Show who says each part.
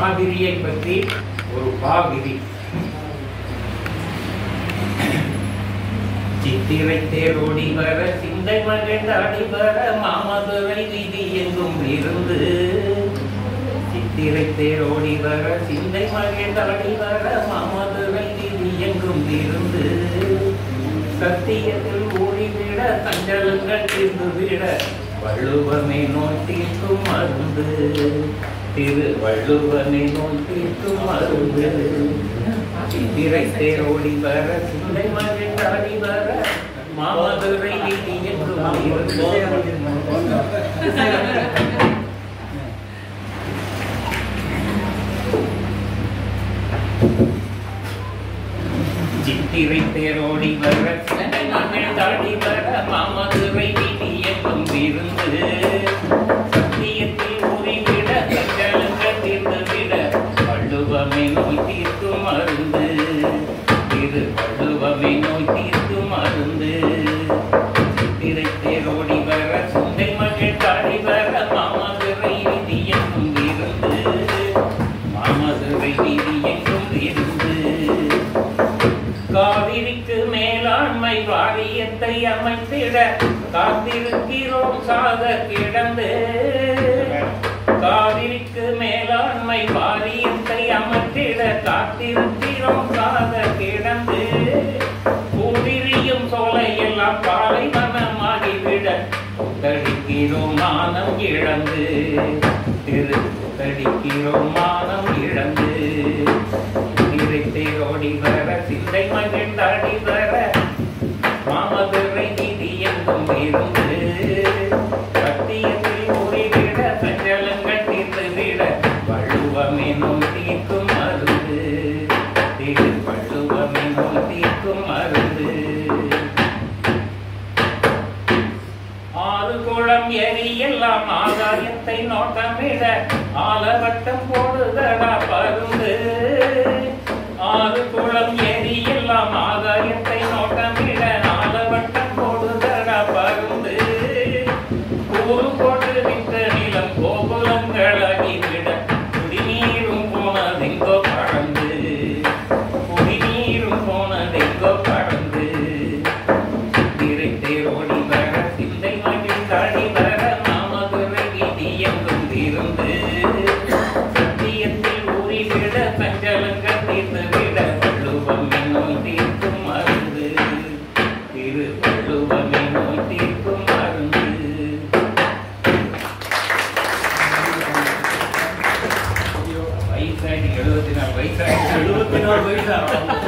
Speaker 1: காவிரியை பற்றி ஒரு பாவிதி. சித்திரை தேரோடி வர சிந்தை மகிழ்ந்தாடி வர மாமதுரை வீதி எங்கும் இருந்து. சித்திரை தேரோடி வர சிந்தை மகிழ்ந்தாடி வர மாமதுரை வீதி எங்கும் இருந்து. சத்தியத்தில் ஊழிவிட சஞ்சலங்கள் தீர்ந்துவிட வள்ளுவமே நோய் தீர்க்கும் மருந்து. திருவள்ளுவமே நோய் தீர்க்கும் மருந்து. சித்திரை தேரோடி வர சிந்தை மகிழ்ந்தாடி வர மாமதுரை வீதி எங்கும் இருந்து. சித்திரை தேரோடி வர சிந்தை மகிழ்ந்தாடி வர மாமதுரை வீதி எங்கும் இருந்து. சத்தியத்தில் ஊறிவிட சஞ்சலங்கள் தீர்ந்துவிட வள்ளுவமே நோய் தீர்க்கும் மருந்து. திருவள்ளுவமே நோய் தீர்க்கும் மருந்து. சித்திரை தேரோடி வர சிந்தை மகிழ்ந்தாடி வர மாமதுரை வீதி எங்கும் இருந்து. மாமதுரை வீதி எங்கும் இருந்து. காவிரிக்கு மேலாண்மை வாரியத்தை அமைத்திட காத்திருக்கிறோம் சாக கிடந்து. காவிரிக்கு மேலாண்மை வாரியத்தை அமைத்திட காத்திருக்கிறோம் சாக கிடந்து. கூவிரியும் சோலை எல்லாம் பாலைவனமாகிவிட தடிக்கிறோம் மானம் இழந்து. தடிக்கிறோம் மானம் இழந்து. தேரோடி வர சிந்தை மகிழ்ந்தாடி வர மாமதுரை வீதி எங்கும் இருந்து. சத்தியத்தில் ஊறிவிட சஞ்சலங்கள் தீர்ந்துவிட வள்ளுவமே நோய் தீர்க்கும் மருந்து. திருவள்ளுவமே நோய் தீர்க்கும் மருந்து. ஆறு குளம் எரி எல்லாம் ஆகாயத்தை நோட்டமிட ஆலவட்டம் போடுதடா பருந்து. ஆறு குளம் ஏரி எல்லாம் ஆகாயத்தை நோட்டமிட ஆலவட்டம் போடுதடா பருந்து. கூறு போட்டு விட்ட நிலம் கோகுலங்களாகிவிட குடிநீரும் போனதெங்கோ பறந்து. குடிநீரும் போனதெங்கோ பறந்து. சித்திரை தேரோடி வர சிந்தை மகிழ்ந்தாடி வர மாமதுரை வீதி எங்கும் இருந்து. சத்தியத்தில் ஊறிவிட சஞ்சலங்கள் தீர்ந்துவிட வள்ளுவமே நோய் தீர்க்கும் மருந்து. திருவள்ளுவமே நோய் தீர்க்கும் மருந்து. வயசாகி 74 வயசாகி 74 வயசா